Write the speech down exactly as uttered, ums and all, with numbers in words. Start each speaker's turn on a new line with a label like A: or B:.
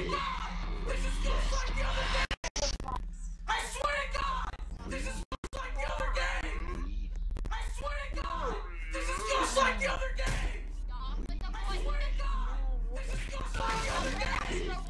A: God! This is just like the other game! I swear to God! This is just like the other game! I swear to God! This is just like the other game! I swear to God! This is just like the other game!